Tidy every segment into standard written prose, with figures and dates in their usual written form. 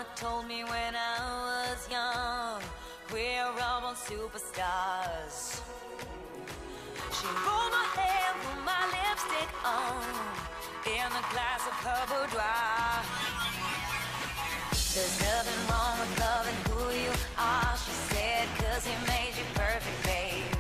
told me when I was young, we're all born superstars. She rolled my hair, put my lipstick on, in a glass of her boudoir. There's nothing wrong with loving who you are, she said, 'cause he made you perfect, babe.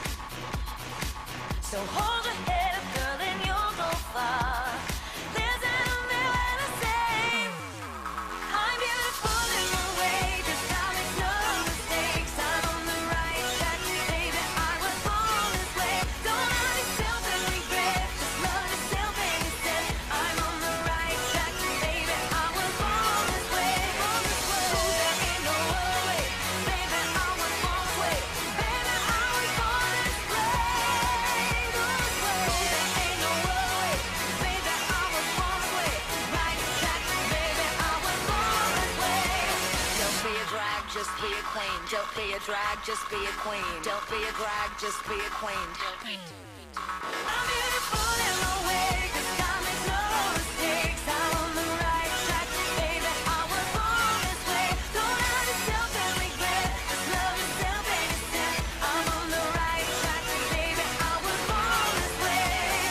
So hold your head up, girl, and you'll go far. Listen to me when I say I'm beautiful in my way, 'cause I make no mistakes. I'm on the right track, baby, I was born this way. Don't hurt yourself and regret, just love yourself instead. I'm on the right track, baby, I was born this way. There ain't no other way, baby, I was born this way. Baby, I was born this way. There ain't no other way, baby, I was born this way. Right track, baby, I was born this way. Don't be a drag, just be a queen. Don't be a drag, just be a queen. Don't be a drag, just be a queen. I'm beautiful in my way, 'cause I make no mistakes. I'm on the right track, baby, I was born this way. Don't hurt yourself and regret, just love yourself instead. I'm on the right track, baby, I was born this way.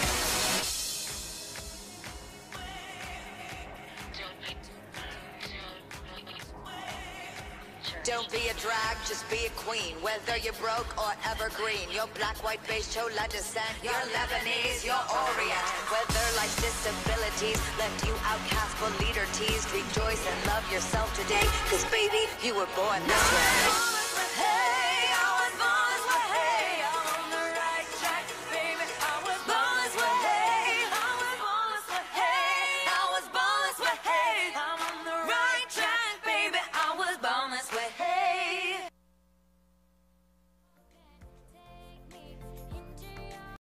Don't be a drag, just be a queen. Whether you're broke or evergreen, you're black, white, beige, chola descent, you're Lebanese, you're Orient. Whether life's disabilities left you outcast but leader teased, rejoice and love yourself today, 'cause baby, you were born this way.